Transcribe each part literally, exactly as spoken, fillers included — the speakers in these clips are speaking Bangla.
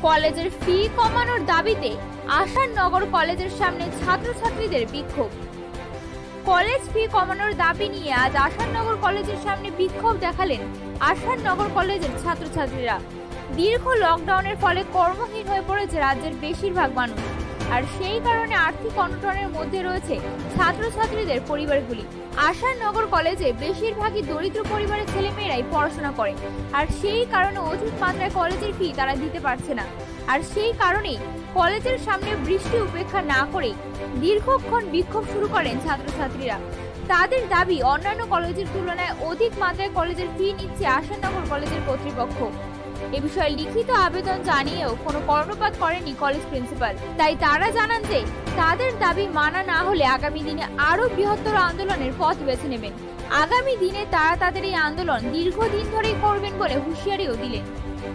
কলেজের ফি কমানোর দাবিতে আসাননগর কলেজের সামনে ছাত্রছাত্রীদের বিক্ষোভ। কলেজ ফি কমানোর দাবি নিয়ে আজ আসাননগর কলেজের সামনে বিক্ষোভ দেখালেন আসাননগর কলেজের ছাত্রছাত্রীরা। দীর্ঘ লকডাউনের ফলে কর্মহীন হয়ে পড়েছে রাজ্যের বেশিরভাগ মানুষ, আর সেই কারণে আর্থিক অনটনের মধ্যে রয়েছে ছাত্রছাত্রীদের পরিবারগুলি। আসাননগর কলেজে বেশিরভাগই দরিদ্র পরিবারের ছেলেমেয়েরাই পড়াশোনা করে, আর সেই কারণে অধিক মাত্রায় কলেজের ফি তারা দিতে পারছে না। আর সেই কারণেই কলেজের সামনে বৃষ্টি উপেক্ষা না করে দীর্ঘক্ষণ বিক্ষোভ শুরু করেন ছাত্রছাত্রীরা। তাদের দাবি, অন্যান্য কলেজের তুলনায় অধিক মাত্রায় কলেজের ফি নিচ্ছে আসাননগর কলেজের কর্তৃপক্ষ। এ বিষয়ে লিখিত আবেদন জানিয়েও কোনো কর্ণপাত করেনি কলেজ প্রিন্সিপাল। তাই তারা জানান যে তাদের দাবি মানা না হলে আগামী দিনে আরো বৃহত্তর আন্দোলনের পথ বেছে নেবেন। আগামী দিনে তারা তাদের এই আন্দোলন দীর্ঘদিন ধরেই করবেন বলে হুঁশিয়ারিও দিলেন।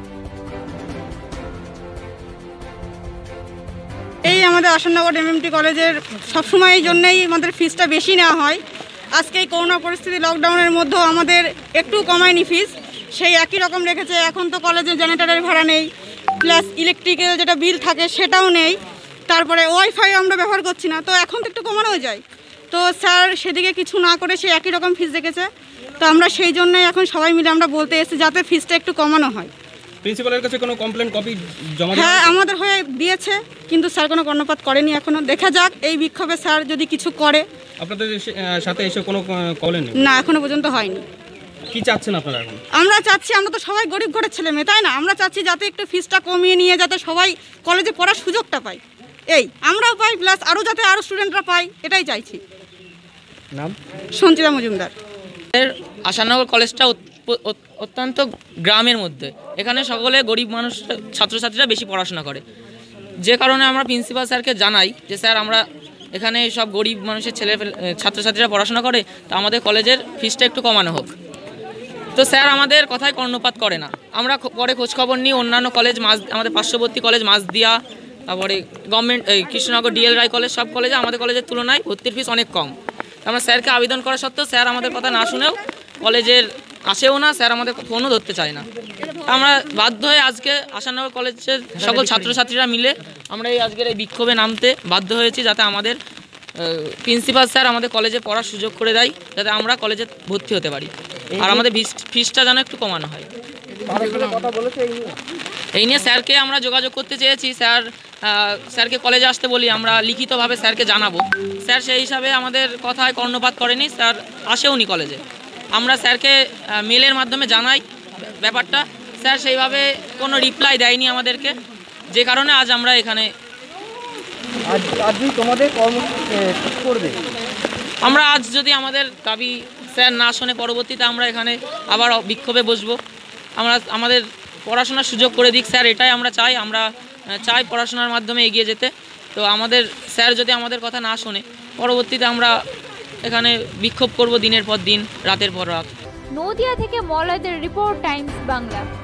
এই আমাদের আসাননগর এমএমটি কলেজের সবসময় এই জন্যই আমাদের ফিসটা বেশি নেওয়া হয়। আজকে এই করোনা পরিস্থিতি লকডাউনের মধ্যেও আমাদের একটু কমায়নি ফিস, সেই একই রকম রেখেছে। এখন তো কলেজে জেনারেটরের ভাড়া নেই, প্লাস ইলেকট্রিকের যেটা বিল থাকে সেটাও নেই, তারপরে ওয়াইফাই আমরা ব্যবহার করছি না, তো এখন তো একটু কমানো যায়। তো স্যার সেদিকে কিছু না করে সে একই রকম ফিস রেখেছে। তো আমরা সেই জন্যই এখন সবাই মিলে আমরা বলতে এসেছি যাতে ফিসটা একটু কমানো হয়। প্রিন্সিপালের কাছে কোনো কমপ্লেন কপি জমা? হ্যাঁ, আমাদের হয়ে দিয়েছে, কিন্তু স্যার কোনো কর্ণপাত করেনি এখনো। দেখা যাক এই বিক্ষোভে স্যার যদি কিছু করে। আপনাদের সাথে এসে কোনো কমপ্লেন নেই? না, এখনো পর্যন্ত হয়নি। কি চাচ্ছেন আপনারা এখন? আমরা চাচ্ছি, আমরা তো সবাই গরিব ঘরের ছেলে মেয়ে, তাই না? আমরা চাচ্ছি যাতে একটু ফিসটা কমিয়ে নিয়ে যাতে সবাই কলেজে পড়ার সুযোগটা পায়, এই আমরাও পাই, প্লাস আরও যাতে আরও স্টুডেন্টরা পায়, এটাই চাইছি। নাম? সঞ্চিতা মজুমদার। আসাননগর কলেজটা অত্যন্ত গ্রামের মধ্যে, এখানে সকলে গরিব মানুষ ছাত্রছাত্রীরা বেশি পড়াশোনা করে, যে কারণে আমরা প্রিন্সিপাল স্যারকে জানাই যে স্যার আমরা এখানে সব গরিব মানুষের ছেলে ছাত্রছাত্রীরা পড়াশোনা করে, তো আমাদের কলেজের ফিসটা একটু কমানো হোক। তো স্যার আমাদের কথায় কর্ণপাত করে না। আমরা পরে খোঁজখবর নিই, অন্যান্য কলেজ মাঝ আমাদের পার্শ্ববর্তী কলেজ মাঝদিয়া, তারপরে গভর্নমেন্ট এই কৃষ্ণনগর ডিএল রায় কলেজ, সব কলেজে আমাদের কলেজের তুলনায় ভর্তির ফিস অনেক কম। আমরা স্যারকে আবেদন করা সত্ত্বেও স্যার আমাদের কথা না শুনেও কলেজের আসেও না, স্যার আমাদের ফোনও ধরতে চায় না। আমরা বাধ্য হয়ে আজকে আসাননগর কলেজের সকল ছাত্রছাত্রীরা মিলে আমরা এই আজকের এই বিক্ষোভে নামতে বাধ্য হয়েছি, যাতে আমাদের প্রিন্সিপাল স্যার আমাদের কলেজে পড়ার সুযোগ করে দেয়, যাতে আমরা কলেজে ভর্তি হতে পারি, আর আমাদের ফিসটা যেন একটু কমানো হয়। এই নিয়ে স্যারকে আমরা যোগাযোগ করতে চেয়েছি। স্যার স্যারকে কলেজে আসতে বলি, আমরা লিখিতভাবে স্যারকে জানাবো। স্যার সেই হিসাবে আমাদের কথায় কর্ণপাত করেনি, স্যার আসেওনি কলেজে। আমরা স্যারকে মেলের মাধ্যমে জানাই ব্যাপারটা, স্যার সেইভাবে কোনো রিপ্লাই দেয়নি আমাদেরকে, যে কারণে আজ আমরা এখানে আমরা আজ যদি আমাদের দাবি স্যার না শোনে, পরবর্তীতে আমরা এখানে আবার বিক্ষোভে বসবো। আমরা আমাদের পড়াশোনার সুযোগ করে দিক স্যার, এটাই আমরা চাই। আমরা চাই পড়াশোনার মাধ্যমে এগিয়ে যেতে। তো আমাদের স্যার যদি আমাদের কথা না শোনে, পরবর্তীতে আমরা এখানে বিক্ষোভ করব দিনের পর দিন, রাতের পর রাত। নদিয়া থেকে মলয়দের রিপোর্ট, টাইমস বাংলা।